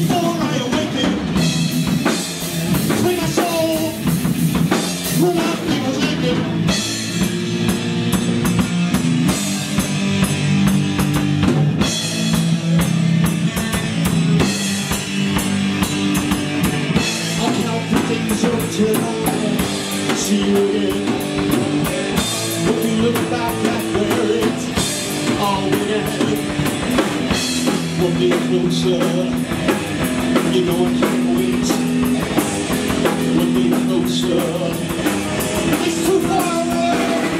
before I awaken. Free my soul from my people's aching. I'll count the days until I see you again. When we look back at where it's all began, we'll get closer. You know I can't wait. We'll get closer. It's too far away.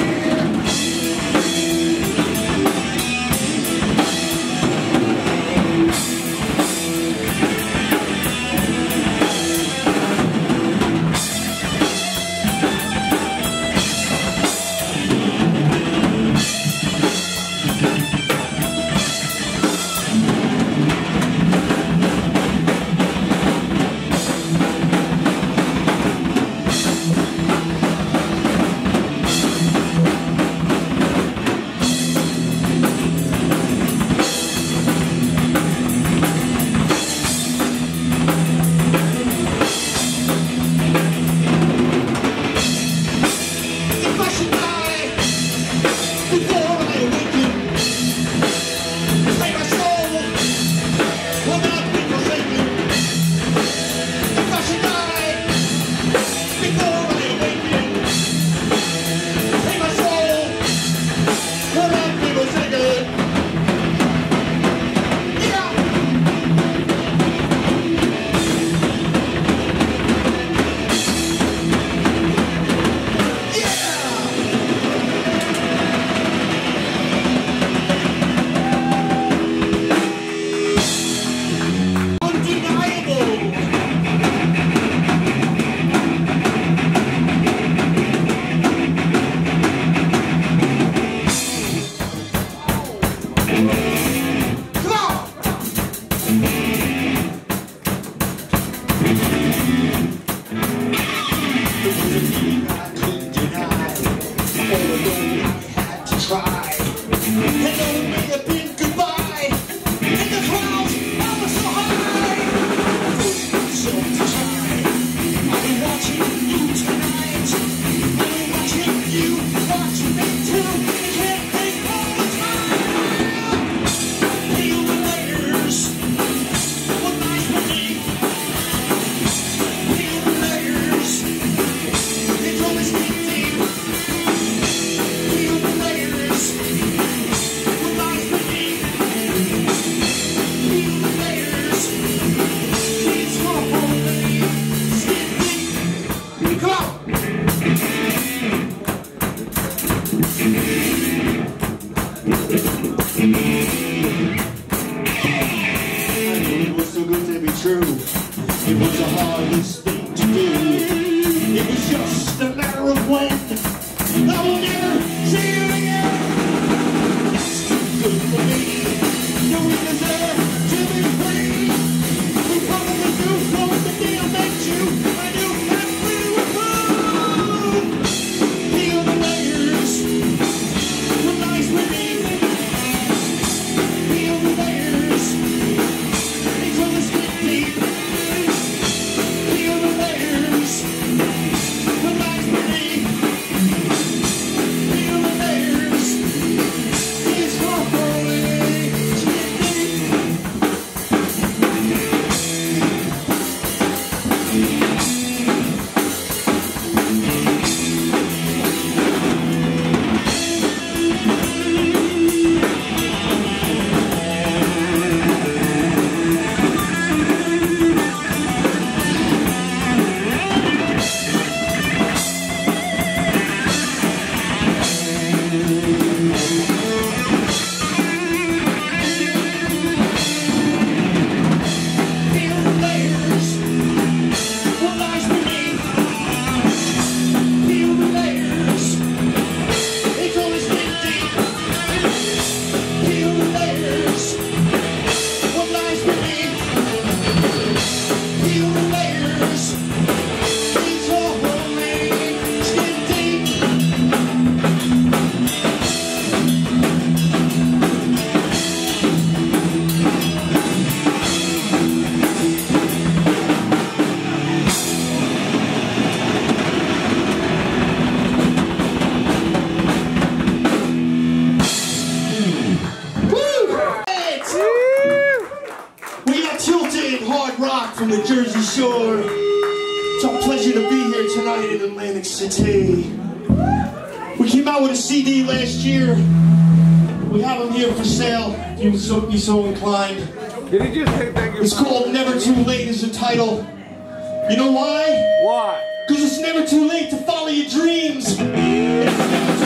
True. It was the hardest thing to do. It was just a matter of when. I will never see you again. It's too good for me. No, we deserve to be free. We probably do close the deal met you. I knew that we would move. Peel the layers. What lies beneath. Peel the layers. Until the skin deep. Peel the layers. What lies beneath. Peel the layers. Hard rock from the Jersey Shore. It's our pleasure to be here tonight in Atlantic City. We came out with a CD last year. We have them here for sale, if you would be so inclined. Did he just say thank you? It's called Never Too Late is the title. You know why? Why? Because it's never too late to follow your dreams. It's never too late to follow your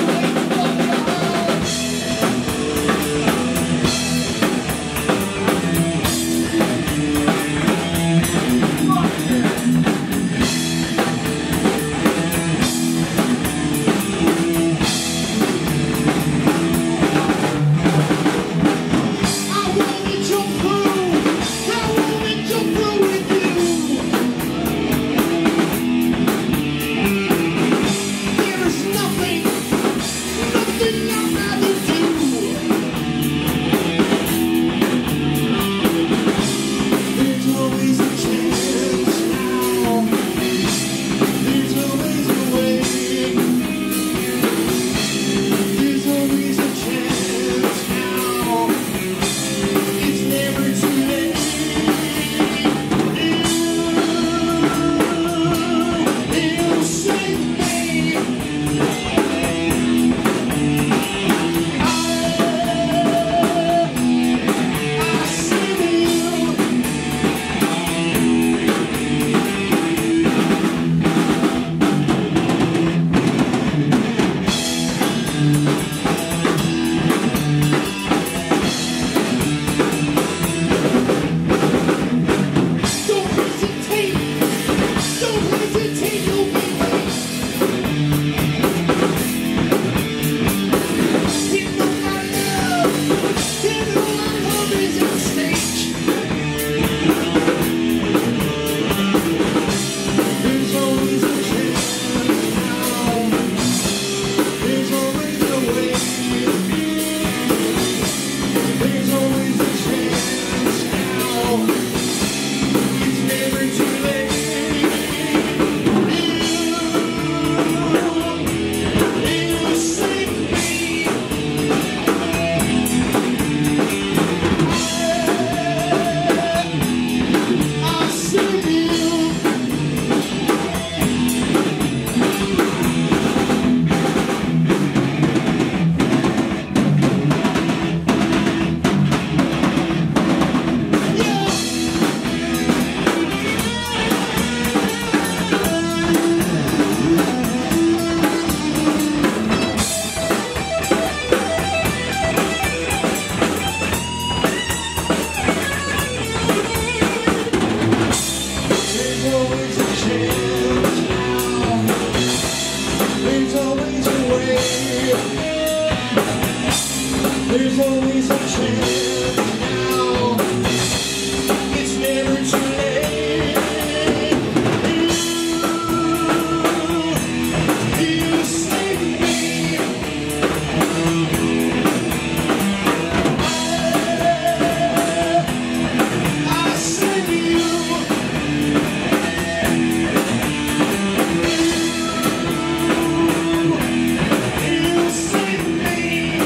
There's always a chance now. It's never too late. You save me. I save you. You save me.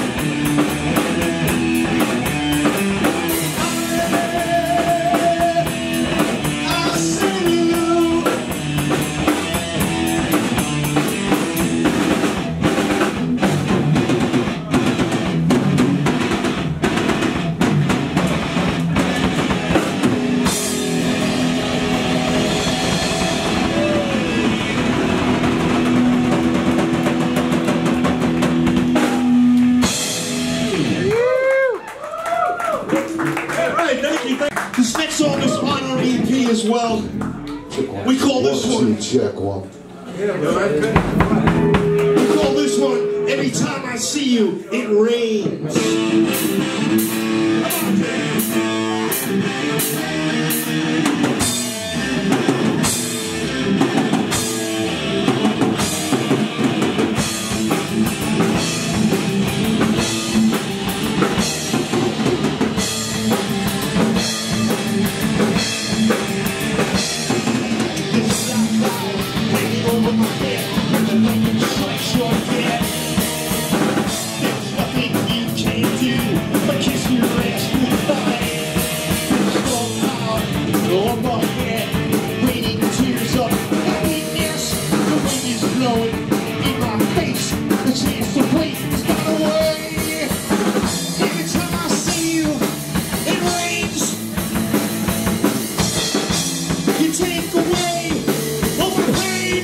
This next song is on our EP as well. We call this one. Check one. We call this one Every Time I See You, It Rains. I'm up here, raining tears of happiness. The wind is blowing in my face. The chance to wait has gone away. Every time I see you, it rains. You take away all my pain.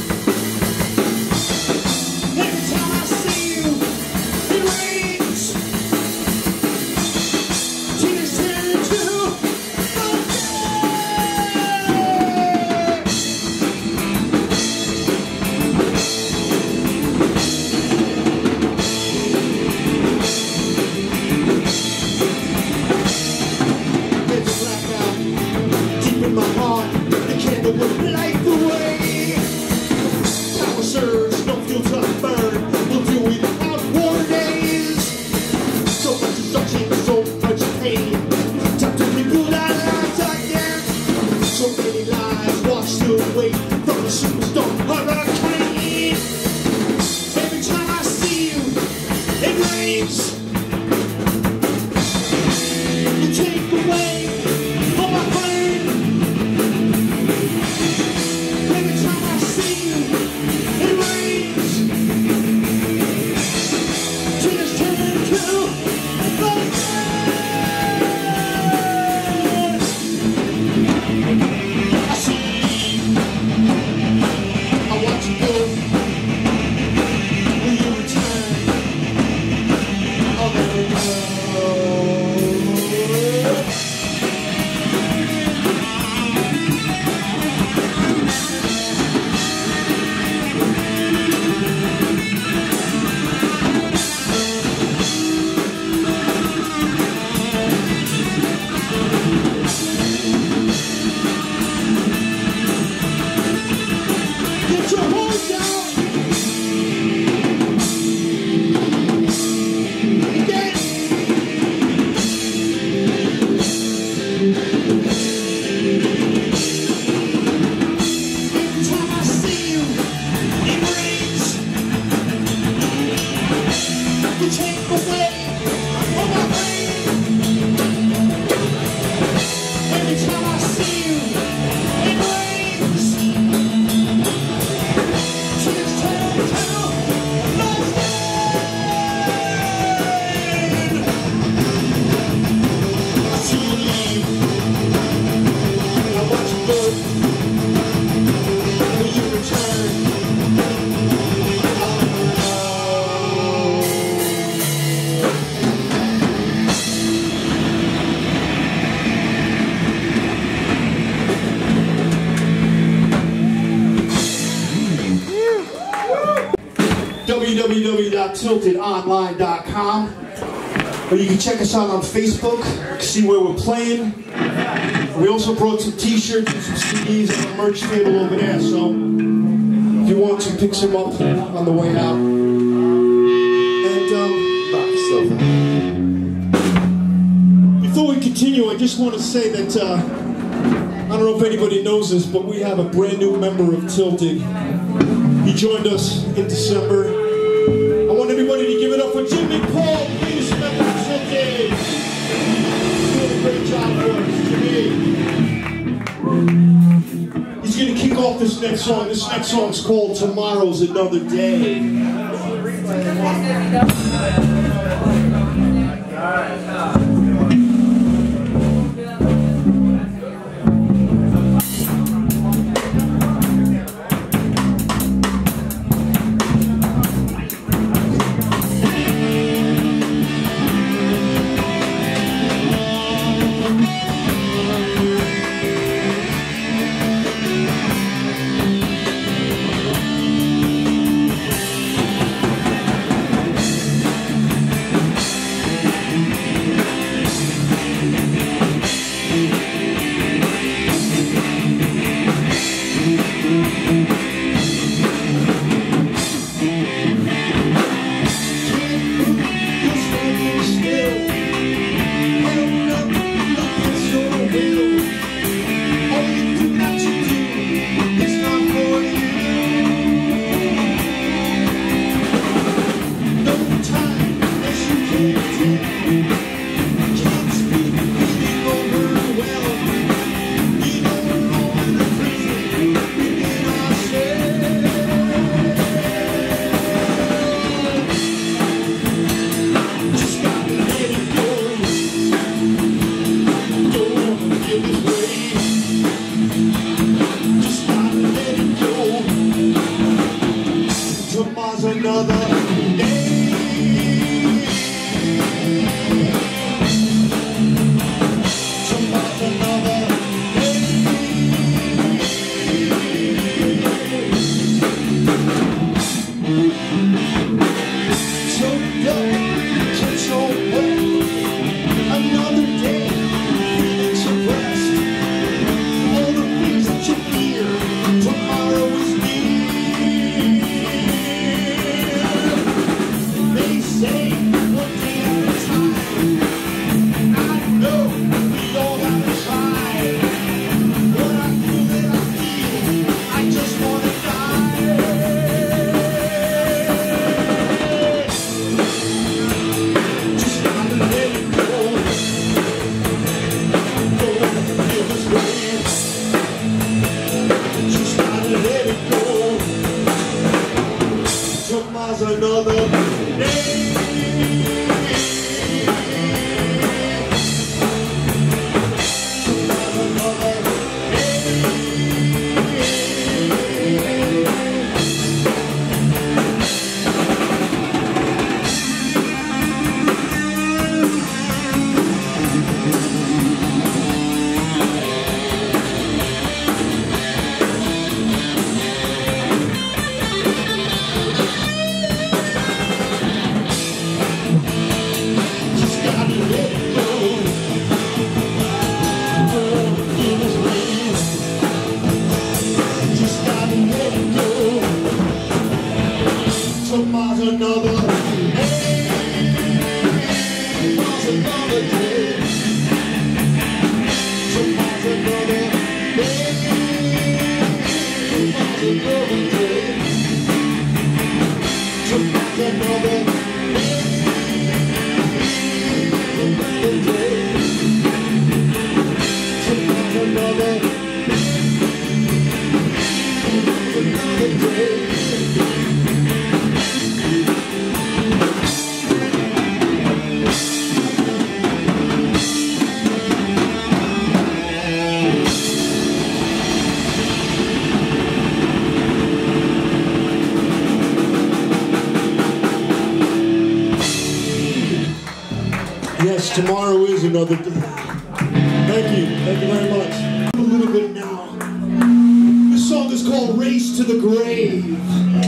Every time I see you, it rains. Tears turn into www.tiltedonline.com, or you can check us out on Facebook, see where we're playing. We also brought some t-shirts and some CDs on the merch table over there, so if you want to, pick some up on the way out. And before we continue, I just want to say that I don't know if anybody knows this, but we have a brand new member of Tilted. He joined us in December. I want everybody to give it up for Jimmy Paul, latest member of Tilted. Doing a great job for us, Jimmy. He's going to kick off this next song. This next song's called Tomorrow's Another Day. Yes, tomorrow is another day. Thank you very much. A little bit now. This song is called Race to the Grave.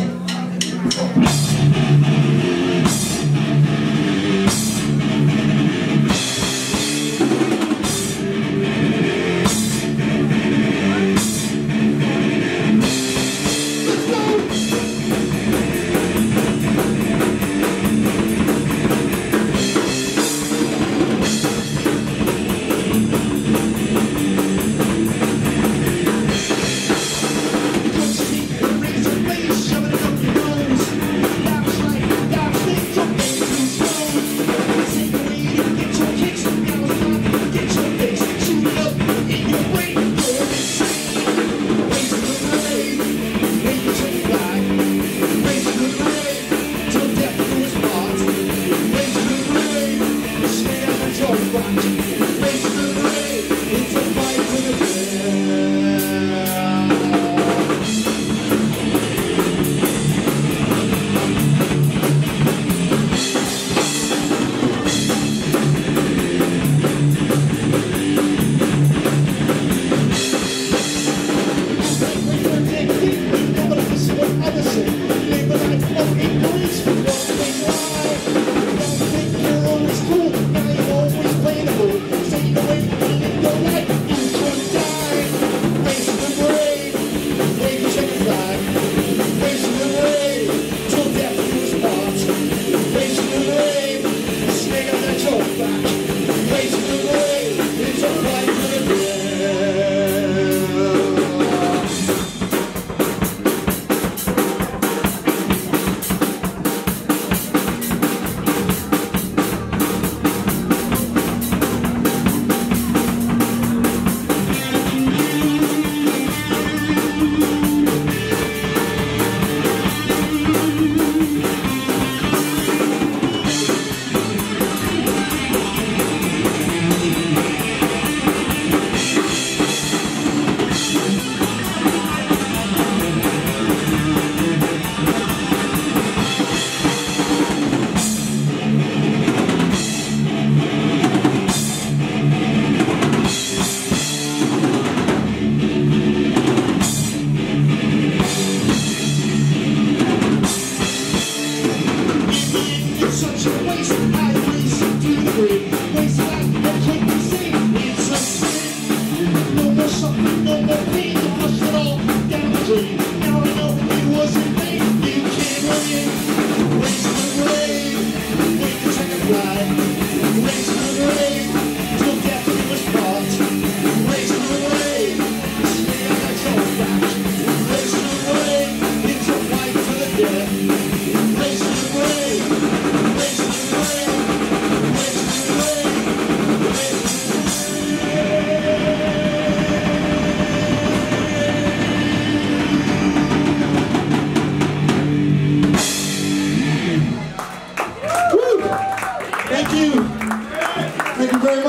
Thank you very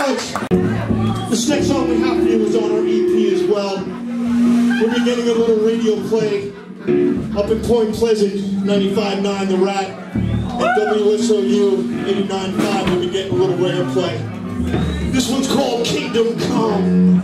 much. This next song we have for you is on our EP as well. We'll be getting a little radio play up in Point Pleasant, 95.9 The Rat, and WSOU 89.5. We'll be getting a little radio play. This one's called Kingdom Come.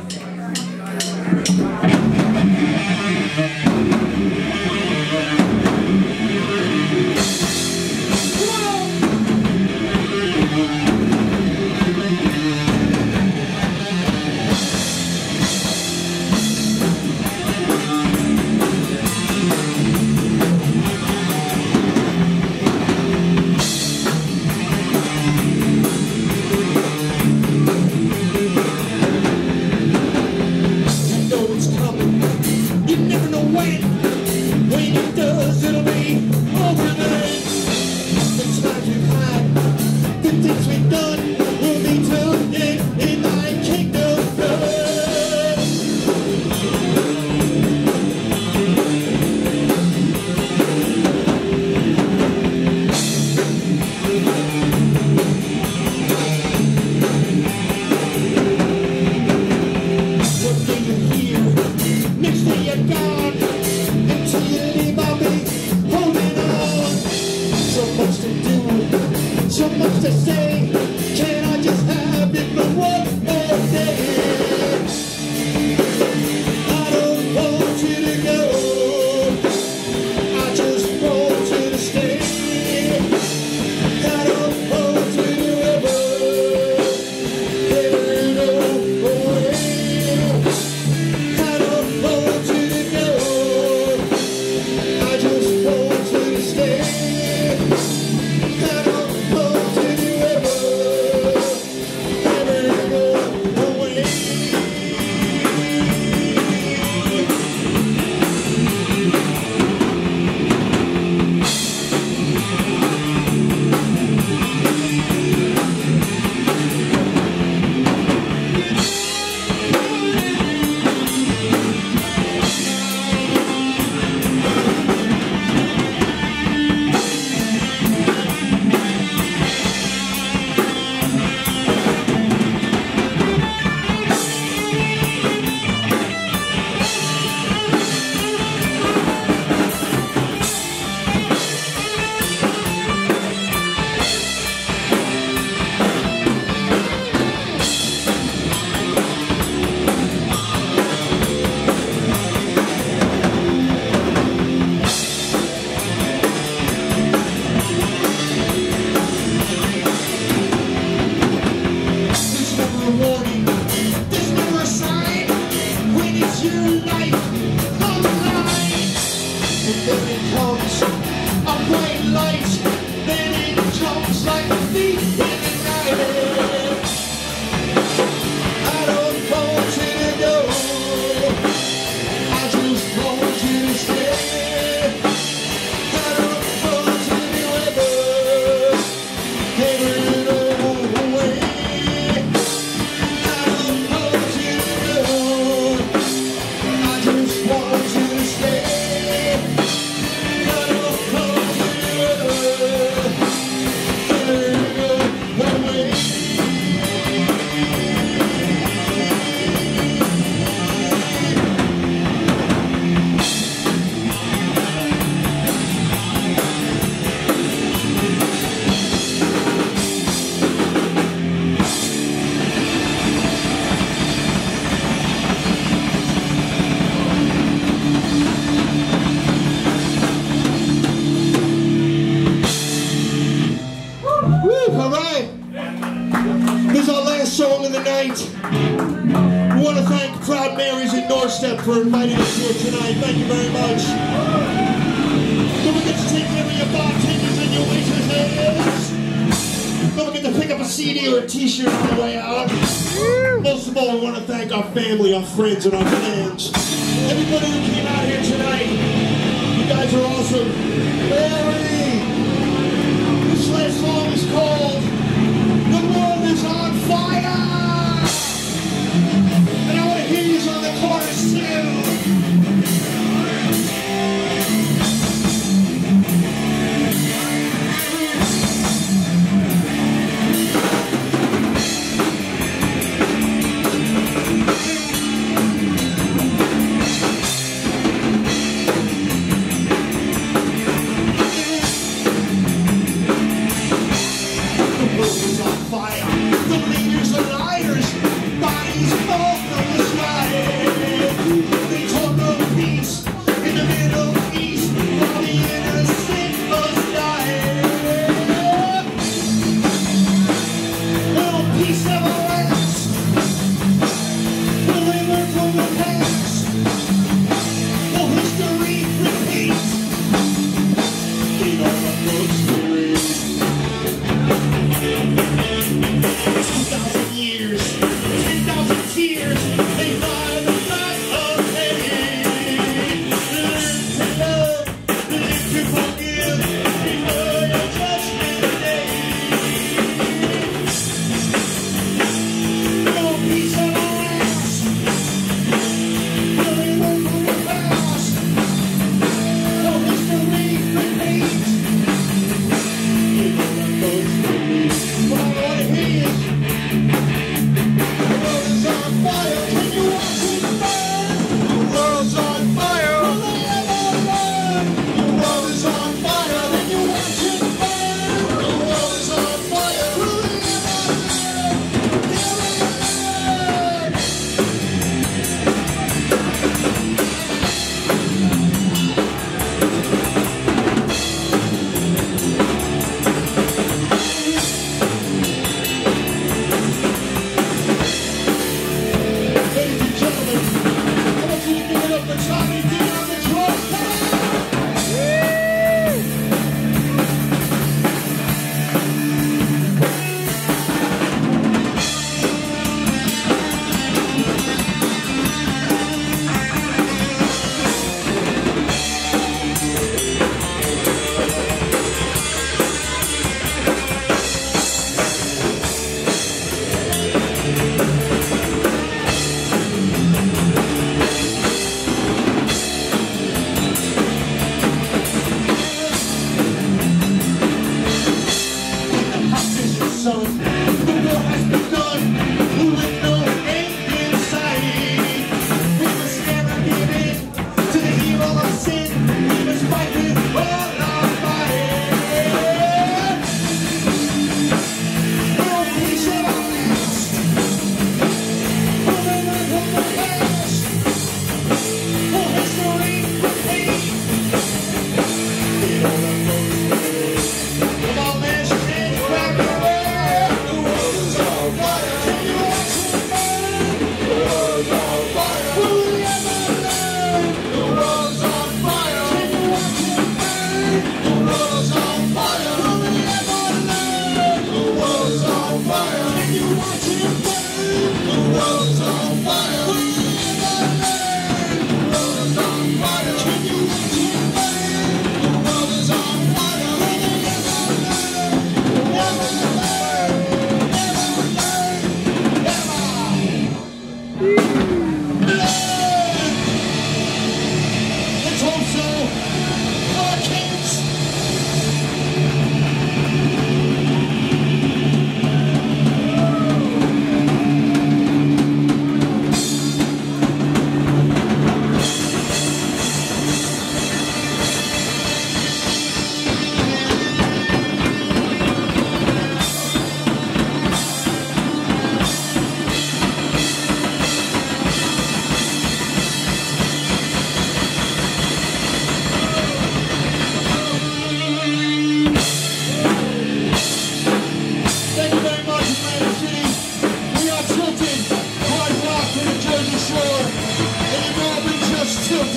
So much to say, can I just have light on the line. And then it comes a bright light, then it jumps like a thief in the night. I don't want you to go, I just want you to stay. I don't want you to be with us, carried away. I don't want you to go, I just want you to stay. I don't want you to go, carried away. Woo, all right. This is our last song of the night. We want to thank Proud Marys and NorStep for inviting us here tonight. Thank you very much. Don't forget to take care of your bartenders and your waitresses. Don't forget to pick up a CD or a t-shirt on the way out. Most of all, we want to thank our family, our friends, and our fans. Everybody who came out here tonight, you guys are awesome. Mary! This last song is called "The World is on Fire." And I want to hear you on the chorus too. The world is on fire. The leaders are liars. Bodies fall from the sky.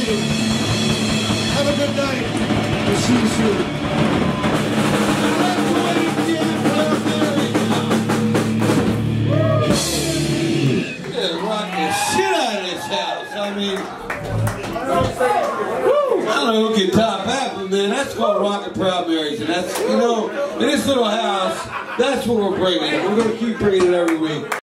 you. Have a good night. We'll see you soon. Rock the shit out of this house. I mean, I don't know who can top that, but man, that's called Rockin' Proud Marys, and that's, you know, in this little house, that's what we're bringing. We're going to keep bringing it every week.